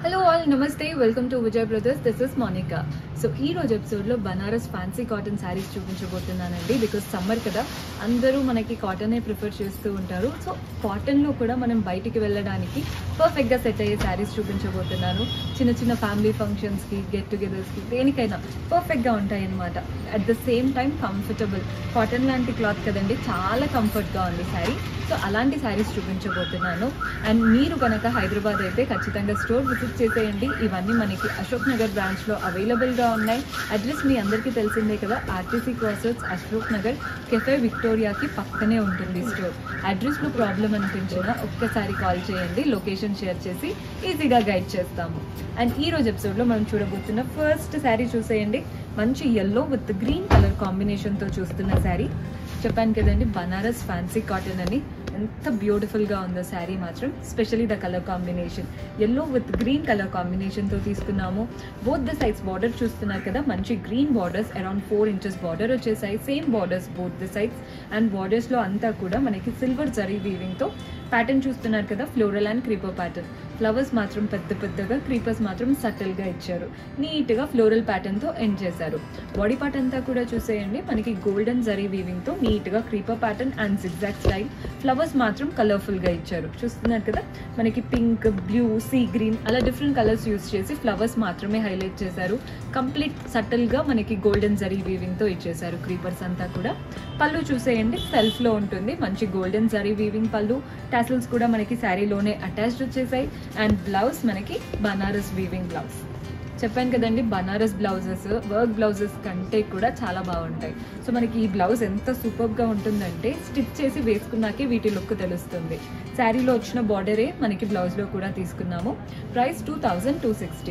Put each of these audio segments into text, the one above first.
Hello all, నమస్తే, welcome to Vijay brothers. This is Monika. So ఈ రోజు ఎపిసోడ్లో బనారస్ ఫ్యాన్సీ కాటన్ శారీస్ చూపించబోతున్నానండి. బికాస్ సమ్మర్ కదా, అందరూ మనకి కాటనే ప్రిఫర్ చేస్తూ ఉంటారు. సో కాటన్లో కూడా మనం బయటికి వెళ్ళడానికి పర్ఫెక్ట్గా సెట్ అయ్యే శారీస్ చూపించబోతున్నాను. చిన్న చిన్న ఫ్యామిలీ ఫంక్షన్స్కి, గెట్ టుగెదర్స్కి, దేనికైనా పర్ఫెక్ట్గా ఉంటాయి అన్నమాట. At the same time comfortable. Cotton లాంటి క్లాత్ కదండి, చాలా కంఫర్ట్గా ఉంది శారీ. సో అలాంటి శారీస్ చూపించబోతున్నాను. అండ్ మీరు కనుక హైదరాబాద్ అయితే ఖచ్చితంగా స్టోర్ విజిట్ చేసేయండి. ఇవన్నీ మనకి అశోక్ నగర్ బ్రాంచ్లో అవైలబుల్గా ఉన్నాయి. అడ్రస్ మీ అందరికీ తెలిసిందే కదా, RTC cross Ashok Nagar cafe విక్టోరియాకి పక్కనే ఉంటుంది స్టోర్. అడ్రస్లో ప్రాబ్లం అనిపించినా ఒక్కసారి కాల్ చేయండి, లొకేషన్ షేర్ చేసి ఈజీగా గైడ్ చేస్తాము. అండ్ ఈ రోజు ఎపిసోడ్లో మనం చూడబోతున్న ఫస్ట్ శారీ చూసేయండి. మంచి ఎల్లో విత్ గ్రీన్ కలర్ కాంబినేషన్తో చూస్తున్న శారీ. చెప్పాను కదండి, బనారస్ ఫ్యాన్సీ కాటన్ అని. ఎంత బ్యూటిఫుల్గా ఉందో శారీ మాత్రం. Specially the colour combination yellow with green colour కాంబినేషన్తో తీసుకున్నాము. బోత్ ద సైడ్స్ బార్డర్ చూస్తున్నారు కదా, మంచి green borders, around 4 inches border వచ్చేసాయి. Same borders both the sides. And బార్డర్స్లో అంతా కూడా మనకి సిల్వర్ జరీ వీవింగ్తో ప్యాటర్న్ చూస్తున్నారు కదా, floral and creeper pattern. Flowers మాత్రం పెద్ద పెద్దగా, క్రీపర్స్ మాత్రం సటిల్గా ఇచ్చారు. నీట్గా ఫ్లోరల్ ప్యాటర్న్తో ఎండ్ చేశారు. బాడీ పార్ట్ అంతా కూడా చూసేయండి, మనకి గోల్డెన్ జరీ వీవింగ్తో నీట్గా creeper pattern and zigzag style. Flowers మాత్రం కలర్ఫుల్గా ఇచ్చారు. చూస్తున్నారు కదా, మనకి పింక్, బ్లూ, సీ గ్రీన్ అలా డిఫరెంట్ కలర్స్ యూస్ చేసి ఫ్లవర్స్ మాత్రమే హైలైట్ చేశారు. కంప్లీట్ సటిల్గా మనకి గోల్డెన్ జరీ వీవింగ్తో ఇచ్చేసారు క్రీపర్స్ అంతా కూడా. పళ్ళు చూసేయండి, సెల్ఫ్లో ఉంటుంది. మంచి golden zari weaving pallu. Tassels కూడా మనకి శారీలోనే అటాచ్డ్ వచ్చేసాయి. అండ్ బ్లౌజ్ మనకి బనారస్ వీవింగ్ బ్లౌజ్. చెప్పాను కదండి, బనారస్ బ్లౌజెస్ వర్క్ బ్లౌజెస్ కంటే కూడా చాలా బాగుంటాయి. సో మనకి ఈ బ్లౌజ్ ఎంత సూపర్గా ఉంటుందంటే స్టిచ్ చేసి వేసుకున్నాకే వీటి లుక్ తెలుస్తుంది. శారీలో వచ్చిన బార్డరే మనకి బ్లౌజ్లో కూడా తీసుకున్నాము. ప్రైస్ 2260,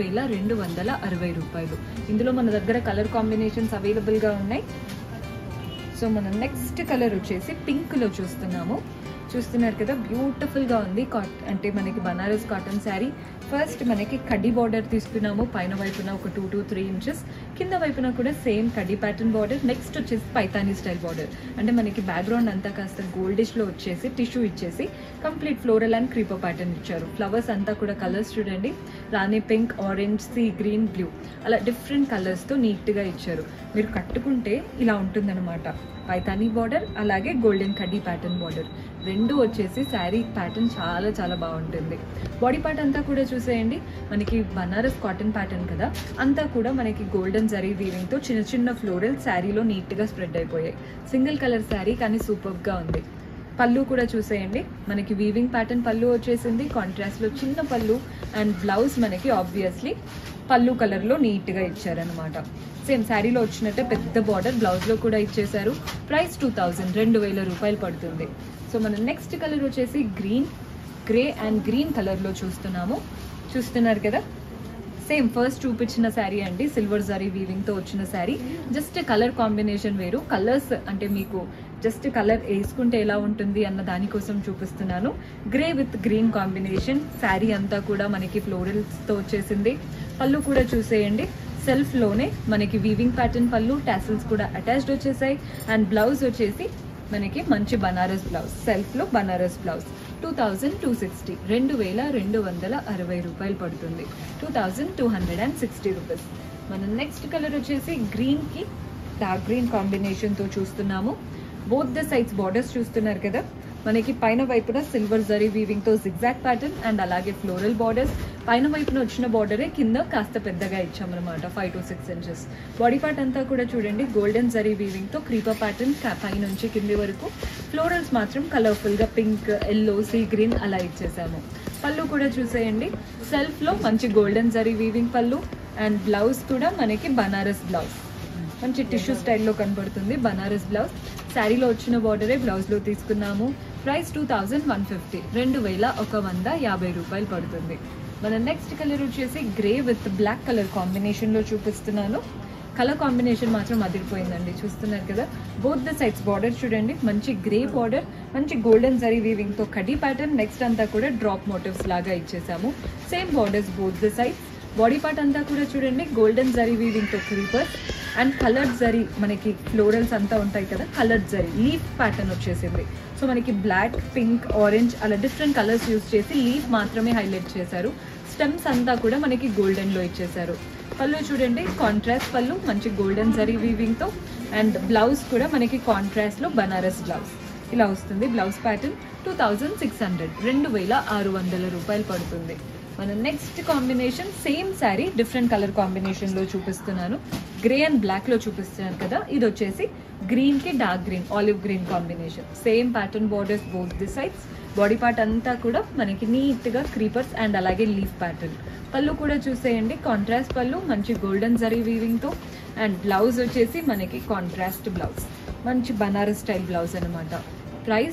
2260 రూపాయలు. ఇందులో మన దగ్గర కలర్ కాంబినేషన్స్ అవైలబుల్గా ఉన్నాయి. సో మనం నెక్స్ట్ కలర్ వచ్చేసి పింక్లో చూస్తున్నారు కదా, బ్యూటిఫుల్గా ఉంది. అంటే మనకి బనారస్ కాటన్ శారీ. ఫస్ట్ మనకి కడ్డీ బార్డర్ తీసుకున్నాము. పైన వైపున ఒక 2 to 3 inches, కింద వైపున కూడా సేమ్ కడ్డీ ప్యాటర్న్ బార్డర్. నెక్స్ట్ వచ్చేసి పైతానీ స్టైల్ బార్డర్. అంటే మనకి బ్యాక్గ్రౌండ్ అంతా కాస్త గోల్డిష్లో వచ్చేసి టిష్యూ ఇచ్చేసి complete floral and creeper pattern ఇచ్చారు. ఫ్లవర్స్ అంతా కూడా కలర్స్ చూడండి, rani pink, orange, sea green, blue అలా డిఫరెంట్ కలర్స్తో నీట్గా ఇచ్చారు. మీరు కట్టుకుంటే ఇలా ఉంటుందన్నమాట. పైతానీ బార్డర్ అలాగే గోల్డెన్ కడ్డీ ప్యాటర్న్ బార్డర్ రెండు వచ్చేసి శారీ ప్యాటర్న్ చాలా చాలా బాగుంటుంది. బాడీ పార్ట్ అంతా కూడా చూసేయండి, మనకి బనారస్ కాటన్ ప్యాటర్న్ కదా, అంతా కూడా మనకి గోల్డెన్ జరీ వీవింగ్తో చిన్న చిన్న ఫ్లోరల్ శారీలో నీట్గా స్ప్రెడ్ అయిపోయాయి. సింగిల్ కలర్ శారీ కానీ సూపర్గా ఉంది. పళ్ళు కూడా చూసేయండి, మనకి వీవింగ్ ప్యాటర్న్ పళ్ళు వచ్చేసింది. కాంట్రాస్ట్లో చిన్న పళ్ళు. అండ్ బ్లౌజ్ మనకి ఆబ్వియస్లీ పళ్ళు కలర్లో నీట్గా ఇచ్చారనమాట. సేమ్ శారీలో వచ్చినట్టే పెద్ద బార్డర్ బ్లౌజ్లో కూడా ఇచ్చేసారు. ప్రైస్ 2000 రూపాయలు పడుతుంది. సో మనం నెక్స్ట్ కలర్ వచ్చేసి గ్రే అండ్ గ్రీన్ కలర్లో చూస్తున్నారు కదా. సేమ్ ఫస్ట్ చూపించిన శారీ అండి, సిల్వర్ జరీ వీవింగ్తో వచ్చిన శారీ. జస్ట్ కలర్ కాంబినేషన్ వేరు. కలర్స్ అంటే మీకు జస్ట్ కలర్ వేసుకుంటే ఎలా ఉంటుంది అన్న దానికోసం చూపిస్తున్నాను. Grey with green combination. Sari అంతా కూడా మనకి ఫ్లోరల్స్తో వచ్చేసింది. పళ్ళు కూడా చూసేయండి, సెల్ఫ్లోనే మనకి వీవింగ్ ప్యాటర్న్ పళ్ళు, టాసిల్స్ కూడా అటాచ్డ్ వచ్చేసాయి. అండ్ బ్లౌజ్ వచ్చేసి మనకి మంచి బనారస్ బ్లౌజ్, సెల్ఫ్లో బనారస్ బ్లౌజ్. 2260, 2260 రూపాయలు పడుతుంది. 2260 రూపీస్. మన నెక్స్ట్ కలర్ వచ్చేసి గ్రీన్కి డార్క్ గ్రీన్ కాంబినేషన్తో చూస్తున్నాము. బోత్ ద సైడ్స్ బార్డర్స్ చూస్తున్నారు కదా, మనకి పైన వైపున సిల్వర్ జరీ వీవింగ్తో జిగ్జాగ్ ప్యాటర్న్ అండ్ అలాగే ఫ్లోరల్ బార్డర్స్. పైన వైపున వచ్చిన బార్డరే కింద కాస్త పెద్దగా ఇచ్చామన్నమాట, 5 to 6 inches. బాడీ పార్ట్ అంతా కూడా చూడండి, గోల్డెన్ జరీ వీవింగ్తో క్రీపర్ ప్యాటర్న్ పై నుంచి కింది వరకు. ఫ్లోరల్స్ మాత్రం కలర్ఫుల్గా పింక్, ఎల్లో, సీ గ్రీన్ అలా ఇచ్చేసాము. పళ్ళు కూడా చూసేయండి, సెల్ఫ్లో మంచి golden zari weaving pallu. And blouse కూడా మనకి బనారస్ బ్లౌజ్, మంచి టిష్యూ స్టైల్లో కనబడుతుంది బనారస్ బ్లౌజ్. శారీలో వచ్చిన బార్డరే బ్లౌజ్లో తీసుకున్నాము. ప్రైస్ 2150, 2150 రూపాయలు పడుతుంది. మన నెక్స్ట్ కలర్ వచ్చేసి గ్రే విత్ బ్లాక్ కలర్ కాంబినేషన్లో చూపిస్తున్నాను. కలర్ కాంబినేషన్ మాత్రం అదిరిపోయిందండి. చూస్తున్నారు కదా, బోత్ ద సైడ్స్ బార్డర్ చూడండి, మంచి గ్రే బార్డర్, మంచి గోల్డెన్ జరీ వీవింగ్తో కడ్డీ ప్యాటర్న్. నెక్స్ట్ అంతా కూడా డ్రాప్ మోటివ్స్ లాగా ఇచ్చేసాము. Same borders both the sides. Body part అంతా కూడా చూడండి, గోల్డెన్ జరీ వీవింగ్తో క్రీపర్స్ అండ్ కలర్డ్ జరీ, మనకి ఫ్లోరల్స్ అంతా ఉంటాయి కదా, కలర్డ్ జరీ లీఫ్ ప్యాటర్న్ వచ్చేసింది. సో మనకి బ్లాక్, పింక్, ఆరెంజ్ అలా డిఫరెంట్ కలర్స్ యూజ్ చేసి లీఫ్ మాత్రమే హైలైట్ చేశారు. స్టెమ్స్ అంతా కూడా మనకి గోల్డెన్ లో ఇచ్చేసారు. పళ్ళు చూడండి కాంట్రాస్ట్ పళ్ళు, మంచి గోల్డెన్ జరీ వీవింగ్ తో. అండ్ బ్లౌజ్ కూడా మనకి కాంట్రాస్ట్ లో బనారస్ బ్లౌజ్ ఇలా వస్తుంది. బ్లౌజ్ ప్యాటర్న్ 2600, 2600 రూపాయలు పడుతుంది. మన next combination same sari different colour combination లో చూపిస్తున్నాను. గ్రే అండ్ బ్లాక్ లో చూపిస్తున్నాను కదా, ఇది వచ్చేసి గ్రీన్ కి dark green, olive green combination. Same pattern borders both the sides. Body part అంతా కూడా మనకి నీట్ గా క్రీపర్స్ అండ్ అలాగే లీఫ్ ప్యాటర్న్. పళ్ళు కూడా చూసేయండి కాంట్రాస్ట్ పళ్ళు, మంచి గోల్డెన్ జరీ వీవింగ్ తో. అండ్ బ్లౌజ్ వచ్చేసి మనకి కాంట్రాస్ట్ బ్లౌజ్, మంచి బనారస్ స్టైల్ బ్లౌజ్ అనమాట. ప్రైస్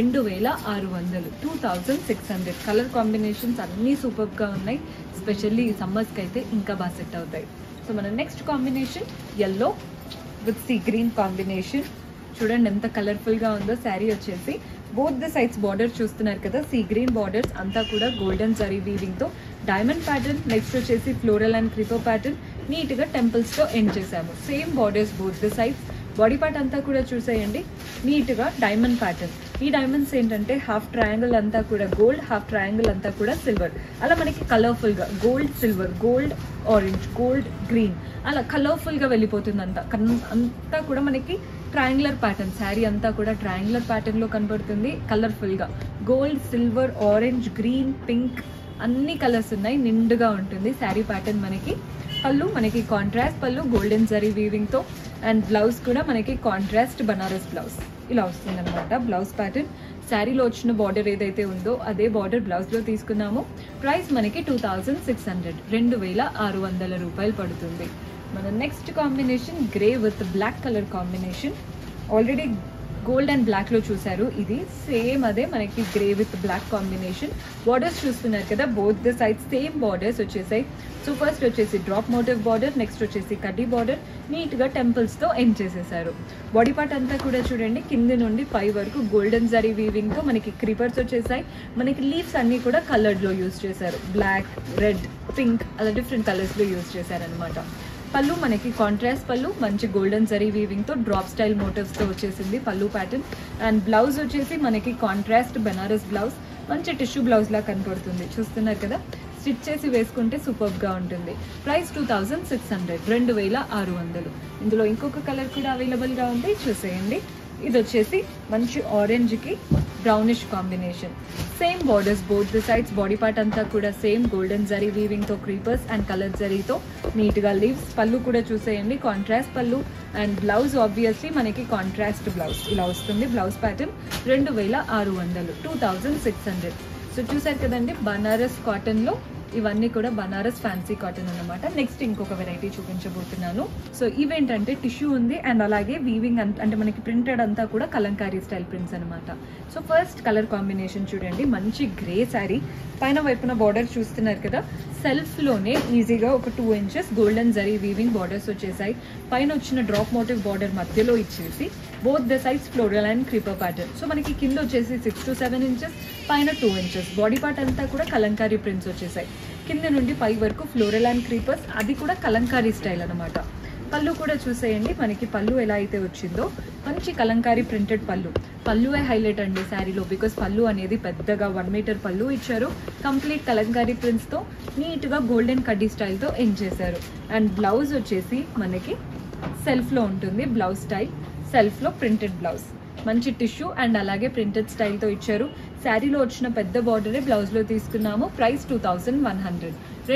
2600, 2600. కలర్ కాంబినేషన్స్ అన్నీ సూపర్ గా ఉన్నాయి. స్పెషల్లీ ఈ సమ్మర్స్ కి అయితే ఇంకా బాగా సెట్ అవుతాయి. సో మన next combination yellow with sea green combination. చూడండి ఎంత కలర్ఫుల్ గా ఉందో. శారీ వచ్చేసి బోత్ ద సైడ్స్ బార్డర్ చూస్తున్నారు కదా, సీ గ్రీన్ బార్డర్స్ అంతా కూడా గోల్డెన్ జరీ వీవింగ్ తో డైమండ్ ప్యాటర్న్. నెక్స్ట్ వచ్చేసి floral and creeper pattern. Neat గా టెంపుల్స్ తో ఎండ్ చేసాము. Same borders both the sides. Body part అంతా కూడా చూసేయండి నీట్ గా డైమండ్ ప్యాటర్న్. ఈ డైమండ్స్ ఏంటంటే హాఫ్ ట్రయాంగిల్ అంతా కూడా గోల్డ్, హాఫ్ ట్రయాంగిల్ అంతా కూడా సిల్వర్. అలా మనకి కలర్ఫుల్ గా gold silver, gold orange, gold green అలా కలర్ఫుల్ గా వెళ్ళిపోతుంది. అంతా కూడా మనకి ట్రయాంగులర్ ప్యాటర్న్. శారీ అంతా కూడా ట్రయాంగులర్ ప్యాటర్న్ లో కనబడుతుంది. కలర్ఫుల్ గా gold, silver, orange, green, pink అన్ని కలర్స్ ఉన్నాయి. నిండుగా ఉంటుంది శారీ ప్యాటర్న్. మనకి పళ్ళు మనకి కాంట్రాస్ట్ పళ్ళు, గోల్డెన్ జరీ వీవింగ్ తో. అండ్ బ్లౌజ్ కూడా మనకి కాంట్రాస్ట్ బనారస్ బ్లౌజ్ ఇలా వస్తుంది అనమాట. బ్లౌజ్ ప్యాటర్న్ శారీలో వచ్చిన బార్డర్ ఏదైతే ఉందో అదే బార్డర్ బ్లౌజ్ లో తీసుకున్నాము. ప్రైస్ మనకి 2600, 2600 రూపాయలు పడుతుంది. మన next combination grey with black colour combination. Already gold and black లో చూసారు, ఇది సేమ్ అదే మనకి grey with black combination. Borders చూస్తున్నారు కదా, both the side same borders వచ్చేసాయి. సో ఫస్ట్ వచ్చేసి డ్రాప్ మోటివ్ బార్డర్, నెక్స్ట్ వచ్చేసి కడ్డీ బార్డర్. నీట్ గా టెంపుల్స్ తో ఎండ్ చేసేసారు. బాడీ పార్ట్ అంతా కూడా చూడండి కింద నుండి పై వరకు గోల్డెన్ జరీ వీవింగ్ తో మనకి క్రీపర్స్ వచ్చేసాయి. మనకి లీవ్స్ అన్ని కూడా కలర్డ్ లో యూజ్ చేశారు. బ్లాక్, రెడ్, పింక్ అలా డిఫరెంట్ కలర్స్ లో యూజ్ చేశారనమాట. పళ్ళు మనకి కాంట్రాస్ట్ పళ్ళు, మంచి గోల్డెన్ జరీ వీవింగ్ తో డ్రాప్ స్టైల్ మోటివ్స్ తో వచ్చేసింది పళ్ళు ప్యాటర్న్. అండ్ బ్లౌజ్ వచ్చేసి మనకి కాంట్రాస్ట్ బనారస్ బ్లౌజ్, మంచి టిష్యూ బ్లౌజ్ లా కనపడుతుంది. చూస్తున్నారు కదా, స్టిచ్ చేసి వేసుకుంటే సూపర్ గా ఉంటుంది. ప్రైస్ 2600, 2600. ఇందులో ఇంకొక కలర్ కూడా అవైలబుల్ గా ఉంది, చూసేయండి. ఇది వచ్చేసి మంచి ఆరెంజ్ కి brownish combination. Same borders both the sides. Body part అంతా కూడా సేమ్ గోల్డెన్ జరీ వీవింగ్ తో క్రీపర్స్ అండ్ కలర్ జరీతో నీట్ గా లీవ్స్. పళ్ళు కూడా చూసేయండి కాంట్రాస్ట్ పళ్ళు. అండ్ బ్లౌజ్ ఆబ్వియస్లీ మనకి కాంట్రాస్ట్ బ్లౌజ్ ఇలా వస్తుంది. Blouse pattern 2600, 2600. సో చూసారు కదండి, బనారస్ కాటన్ లో ఇవన్నీ కూడా బనారస్ ఫ్యాన్సీ కాటన్ అన్నమాట. నెక్స్ట్ ఇంకొక వెరైటీ చూపించబోతున్నాను. సో ఇవేంటంటే టిష్యూ ఉంది అండ్ అలాగే వీవింగ్ అంటే మనకి ప్రింటెడ్ అంతా కూడా కలంకారీ స్టైల్ ప్రింట్స్ అనమాట. సో ఫస్ట్ కలర్ కాంబినేషన్ చూడండి, మంచి గ్రే శారీ. పైన వైపున బార్డర్ చూస్తున్నారు కదా, సెల్ఫ్ లోనే ఈజీగా ఒక 2 inches గోల్డెన్ జరీ వీవింగ్ బార్డర్స్ వచ్చేసాయి. పైన వచ్చిన డ్రాప్ మోటివ్ బార్డర్ మధ్యలో ఇచ్చేసి both the sides floral and creeper pattern. So మనకి కింద వచ్చేసి 6 to 7 inches, పైన 2 inches. బాడీ పార్ట్ అంతా కూడా కలంకారీ ప్రింట్స్ వచ్చేసాయి. కింద నుండి పై వరకు ఫ్లోరల్ అండ్ క్రీపర్స్, అది కూడా కలంకారీ స్టైల్ అనమాట. పళ్ళు కూడా చూసేయండి, మనకి పళ్ళు ఎలా అయితే వచ్చిందో మంచి కలంకారీ ప్రింటెడ్ పళ్ళు. పళ్ళువే హైలైట్ అండి శారీలో, బికాస్ పళ్ళు అనేది పెద్దగా 1 meter పళ్ళు ఇచ్చారు. కంప్లీట్ కలంకారీ ప్రింట్స్ తో నీట్ గా గోల్డెన్ కడ్డీ స్టైల్ తో ఎండ్ చేశారు. అండ్ బ్లౌజ్ వచ్చేసి మనకి సెల్ఫ్ లో ఉంటుంది. బ్లౌజ్ స్టైల్ సెల్ఫ్ లో ప్రింటెడ్ బ్లౌజ్, మంచి టిష్యూ అండ్ అలాగే ప్రింటెడ్ స్టైల్ తో ఇచ్చారు. శారీలో వచ్చిన పెద్ద బార్డరే బ్లౌజ్ లో తీసుకున్నాము. ప్రైస్ 2100,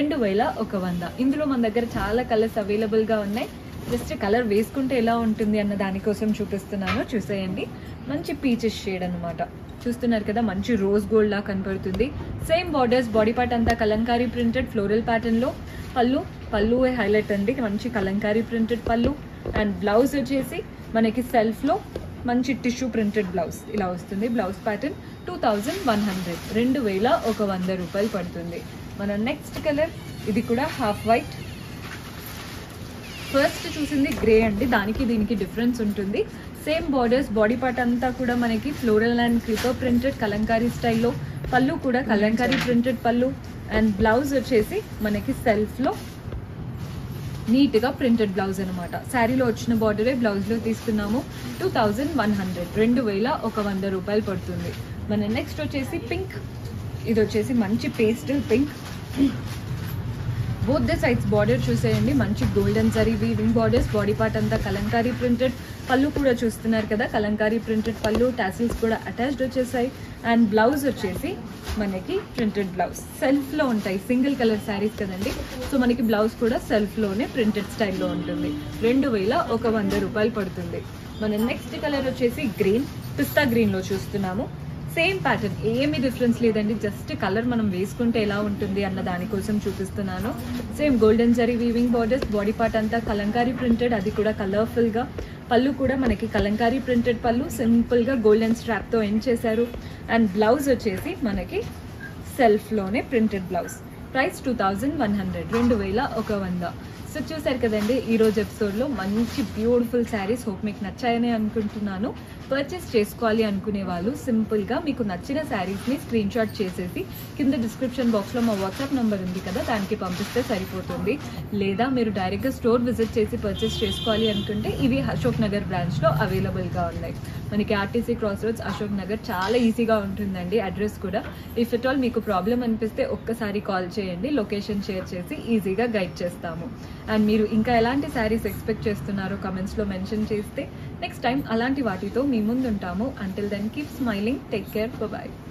2100. ఇందులో మన దగ్గర చాలా కలర్స్ అవైలబుల్ గా ఉన్నాయి. జస్ట్ కలర్ వేసుకుంటే ఎలా ఉంటుంది అన్న దానికోసం చూపిస్తున్నాను, చూసేయండి. మంచి పీచెస్ షేడ్ అనమాట. చూస్తున్నారు కదా, మంచి రోజ్ గోల్డ్ లా కనపడుతుంది. సేమ్ బార్డర్స్, బాడీ పార్ట్ అంతా కలంకారీ ప్రింటెడ్ ఫ్లోరల్ ప్యాటర్న్ లో. పళ్ళు హైలైట్ అండి, మంచి కలంకారీ ప్రింటెడ్ పళ్ళు. అండ్ బ్లౌజ్ వచ్చేసి మనకి సెల్ఫ్ లో మంచి టిష్యూ ప్రింటెడ్ బ్లౌజ్ ఇలా వస్తుంది. బ్లౌజ్ ప్యాటర్న్ 2100, 2100 రూపాయలు పడుతుంది. మన నెక్స్ట్ కలర్ ఇది కూడా హాఫ్ వైట్. ఫస్ట్ చూసింది గ్రే అండి, దానికి దీనికి డిఫరెన్స్ ఉంటుంది. సేమ్ బార్డర్స్, బాడీ పార్ట్ అంతా కూడా మనకి floral and creeper printed Kalamkari స్టైల్లో. పళ్ళు కూడా కలంకారీ ప్రింటెడ్ పళ్ళు. అండ్ బ్లౌజ్ వచ్చేసి మనకి సెల్ఫ్ లో నీట్ గా ప్రింటెడ్ బ్లౌజ్ అనమాట. శారీలో వచ్చిన బార్డరే బ్లౌజ్ లో తీసుకున్నాము. 2100, 2100 రూపాయలు పడుతుంది. మన నెక్స్ట్ వచ్చేసి పింక్. ఇది వచ్చేసి మంచి pastel pink. Both the sides border చూసేయండి, మంచి golden zari weaving borders, body part అంతా కలంకారీ ప్రింటెడ్, పళ్ళు కూడా చూస్తున్నారు కదా కలంకారీ ప్రింటెడ్ పళ్ళు, టాసిల్స్ కూడా అటాచ్డ్ వచ్చేసాయి. అండ్ బ్లౌజ్ వచ్చేసి మనకి ప్రింటెడ్ బ్లౌజ్, సెల్ఫ్లో ఉంటాయి, సింగిల్ కలర్ శారీస్ కదండి. సో మనకి బ్లౌజ్ కూడా సెల్ఫ్లోనే ప్రింటెడ్ స్టైల్లో ఉంటుంది. 2100 రూపాయలు పడుతుంది. మన నెక్స్ట్ కలర్ వచ్చేసి గ్రీన్, పిస్తా గ్రీన్లో చూస్తున్నాము. సేమ్ ప్యాటర్న్, ఏమి డిఫరెన్స్ లేదండి, జస్ట్ కలర్ మనం వేసుకుంటే ఎలా ఉంటుంది అన్న దానికోసం చూపిస్తున్నాను. Same golden zari weaving borders, body part అంతా కలంకారీ ప్రింటెడ్, అది కూడా కలర్ఫుల్గా. పళ్ళు కూడా మనకి కలంకారీ ప్రింటెడ్ పళ్ళు, సింపుల్గా గోల్డెన్ స్ట్రాప్తో ఎండ్ చేశారు. అండ్ బ్లౌజ్ వచ్చేసి మనకి సెల్ఫ్లోనే ప్రింటెడ్ బ్లౌజ్. ప్రైస్ 2100, 2100. సో చూసారు కదండి ఈరోజు ఎపిసోడ్లో మంచి బ్యూటిఫుల్ శారీస్. హోప్ మీకు నచ్చాయని అనుకుంటున్నాను. పర్చేస్ చేసుకోవాలి అనుకునే వాళ్ళు సింపుల్గా మీకు నచ్చిన శారీస్ని స్క్రీన్ షాట్ చేసేసి కింద డిస్క్రిప్షన్ బాక్స్లో మా వాట్సాప్ నెంబర్ ఉంది కదా, దానికి పంపిస్తే సరిపోతుంది. లేదా మీరు డైరెక్ట్గా స్టోర్ విజిట్ చేసి పర్చేస్ చేసుకోవాలి అనుకుంటే ఇవి అశోక్ నగర్ బ్రాంచ్లో అవైలబుల్గా ఉన్నాయి. మనకి ఆర్టీసీ క్రాస్ రోడ్స్ అశోక్ నగర్, చాలా ఈజీగా ఉంటుందండి అడ్రస్ కూడా. ఇఫ్ ఎట్ ఆల్ మీకు ప్రాబ్లం అనిపిస్తే ఒక్కసారి కాల్ చేయండి, లొకేషన్ షేర్ చేసి ఈజీగా గైడ్ చేస్తాము. అండ్ మీరు ఇంకా ఎలాంటి శారీస్ ఎక్స్పెక్ట్ చేస్తున్నారో కమెంట్స్లో మెన్షన్ చేస్తే నెక్స్ట్ టైం అలాంటి వాటితో మీ ముందు ఉంటాము. Until then keep smiling, take care, bye.